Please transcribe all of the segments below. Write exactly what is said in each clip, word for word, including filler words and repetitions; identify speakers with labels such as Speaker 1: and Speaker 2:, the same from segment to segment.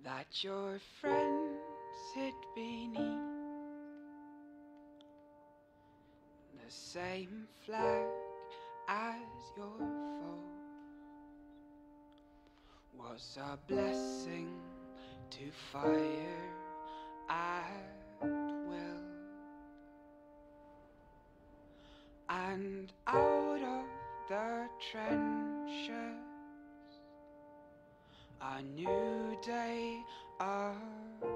Speaker 1: that your friends sit beneath the same flag as your foe was a blessing to fire at will, and out of the trenches a new day arose.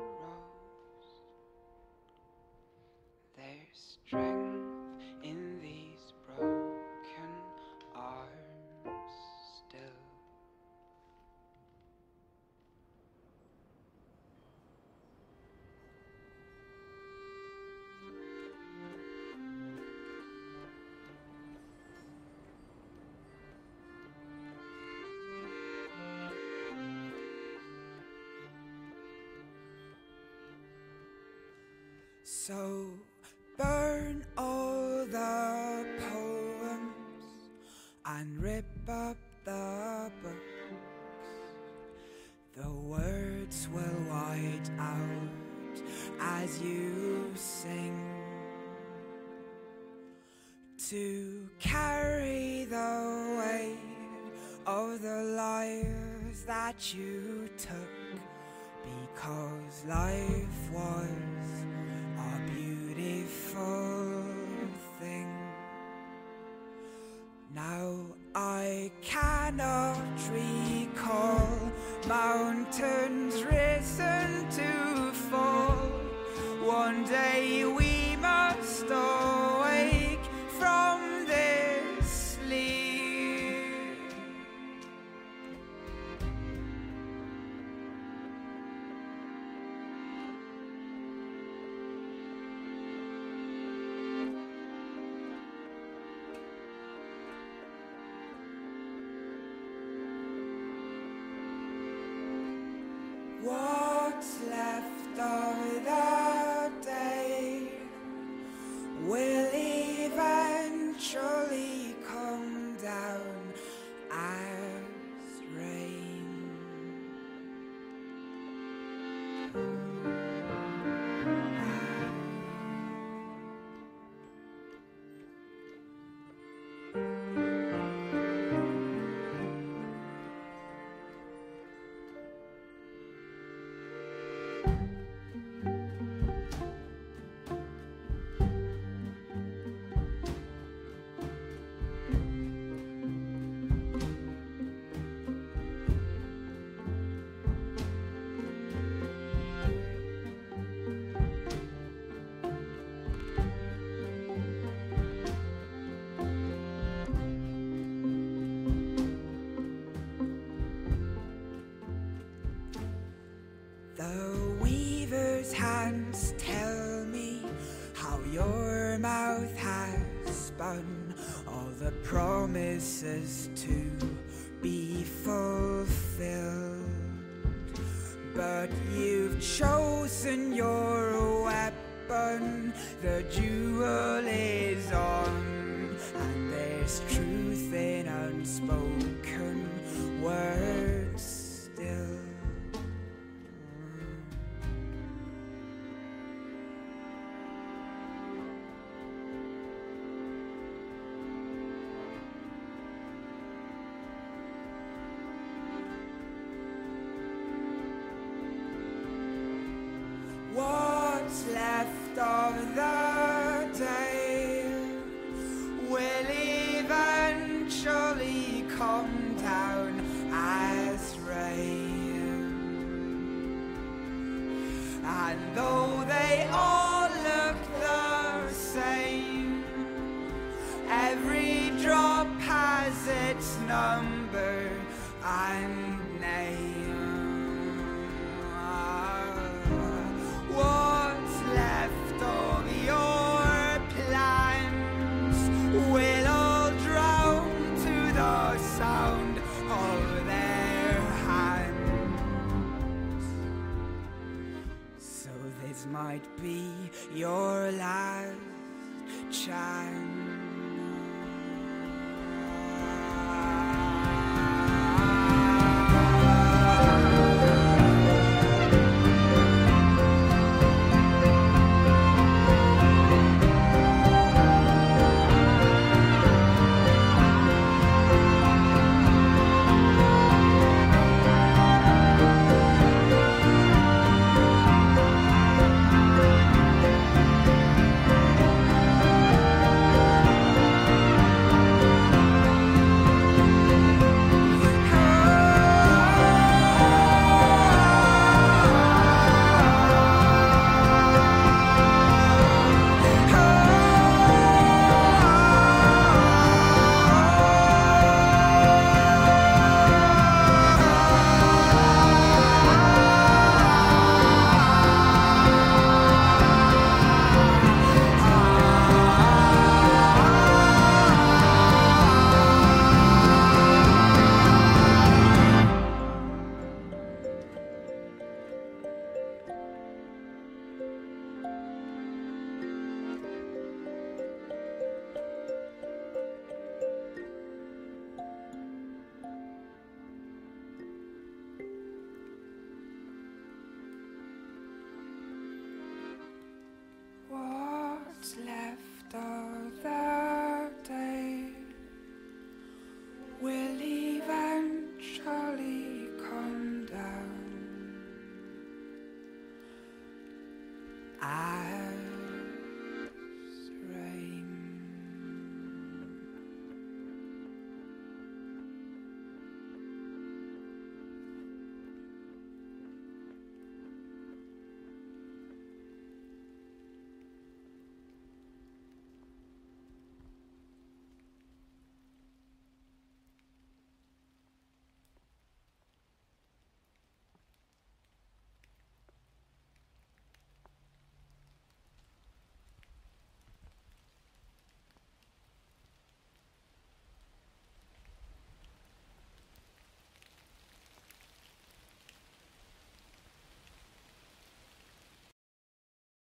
Speaker 1: There's strength in these broken arms still. So burn all the poems and rip up the books. The words will white out as you sing, to carry the weight of the lives that you took, because life was a beautiful thing. Now I cannot recall mountains risen to fall. One day we must awake from this sleep. What's left of the day will eventually come down as rain. The weaver's hands tell me how your mouth has spun all the promises to be fulfilled, but you've chosen your weapon. The jewel is on, and there's truth in unspoken words still. What's left of the day will eventually come down as rain, and though they all look the same, every drop has its number and name. What's left of your plans will all drown to the sound of their hands. So this might be your last chance.